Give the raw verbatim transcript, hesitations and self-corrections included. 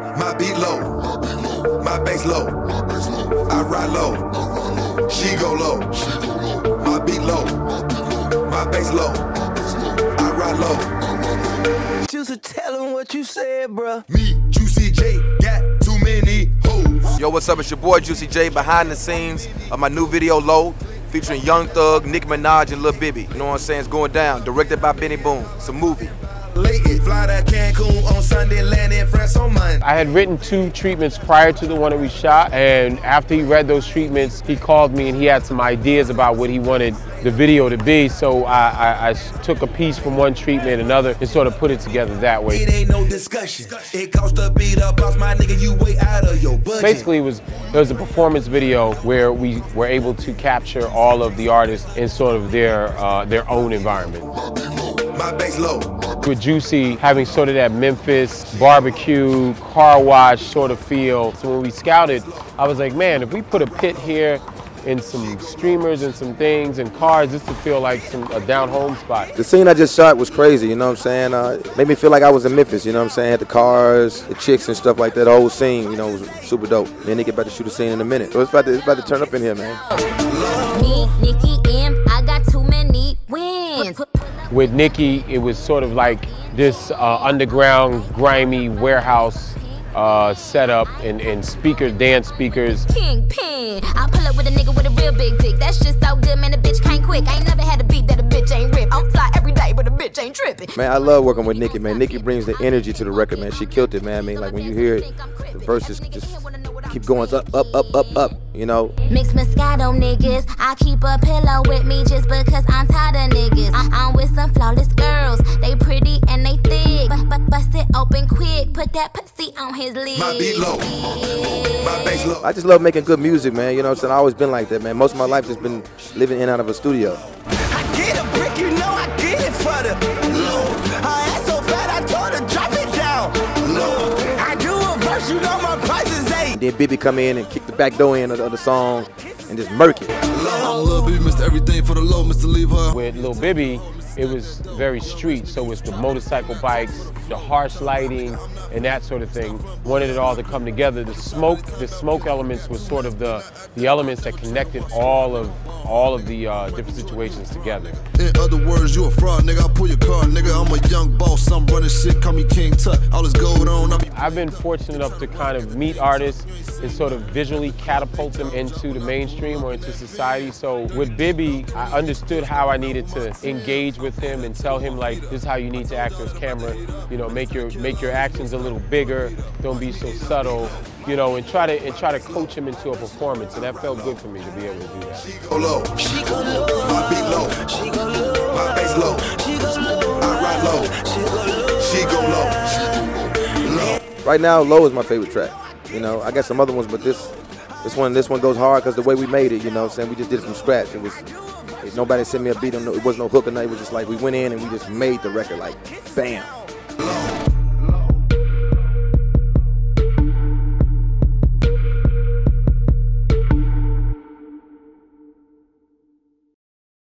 My beat low, my bass low, I ride low, she go low. My beat low, my bass low, I ride low. Juicy, tell him what you said, bruh. Me, Juicy J, got too many hoes. Yo, what's up? It's your boy Juicy J behind the scenes of my new video Low, featuring Young Thug, Nicki Minaj, and Lil Bibby. You know what I'm saying? It's going down. Directed by Benny Boone. It's a movie. Late, fly to Cancun on Sunday, land in France on Monday. I had written two treatments prior to the one that we shot, and after he read those treatments, he called me and he had some ideas about what he wanted the video to be. So I, I, I took a piece from one treatment, another, and sort of put it together that way. It ain't no discussion. It costs to beat up, boss my nigga, you way out of your budget. Basically, it was it was a performance video where we were able to capture all of the artists in sort of their uh, their own environment. My bass low. With Juicy having sort of that Memphis barbecue, car wash sort of feel. So when we scouted, I was like, man, if we put a pit here and some streamers and some things and cars, this would feel like some a down home spot. The scene I just shot was crazy, you know what I'm saying? Uh, it made me feel like I was in Memphis, you know what I'm saying? Had the cars, the chicks and stuff like that. The whole scene, you know, was super dope. Me and Nicki about to shoot a scene in a minute. So it's about to, it's about to turn up in here, man. Me, Nicki, M, I got too many wins. With Nicki, it was sort of like this uh, underground, grimy warehouse uh, setup and, and speakers, dance speakers. Kingpin, I pull up with a nigga with a real big dick. That's just so good, man, the bitch can't quick. I ain't never had a beat that a bitch ain't rip. I'm fly every day, but a bitch ain't tripping. Man, I love working with Nicki, man. Nicki brings the energy to the record, man. She killed it, man. I mean, like when you hear it, the verses just keep going up, up, up, up, up, you know. Mixed Moscato niggas, I keep a pillow with me just because I'm tired of niggas. I I'm with some flawless girls, they pretty and they thick. But, but bust it open quick, put that pussy on his lid. My beat low, my bass low. I just love making good music, man. You know what I'm saying? I've always been like that, man. Most of my life just been living in and out of a studio. I get a brick, you know I get it for the low. I ass so fat, I told her drop it down low. I do a verse, you know my price is eight. Then Bibby come in and kick the back door in of the, of the song and just murk it. I'm Lil Bibby, Mister Everything for the low, Mister Leave her. With Lil Bibby, it was very street, so it's the motorcycle bikes, the harsh lighting, and that sort of thing. Wanted it all to come together. The smoke, the smoke elements was sort of the the elements that connected all of all of the uh, different situations together. In other words, you a fraud, nigga. I pull your car, nigga. I'm a young boss, I'm running shit. Call me King Tut. All this gold on. I be I've been fortunate enough to kind of meet artists and sort of visually catapult them into the mainstream or into society. So with Bibby, I understood how I needed to engage with him and tell him, like, this is how you need to act on camera. You know, make your make your actions a little bigger. Don't be so subtle. You know, and try to and try to coach him into a performance, and that felt good for me to be able to do that. She go low, she go low, my beat low, she go low, my bass low, she go low, I ride low, she go low, she go low, low. Right now, Low is my favorite track. You know, I got some other ones, but this this one this one goes hard because the way we made it, you know what I'm saying? We just did it from scratch. It was, it, nobody sent me a beat, it was no hook or nothing. It was just like we went in and we just made the record like, bam.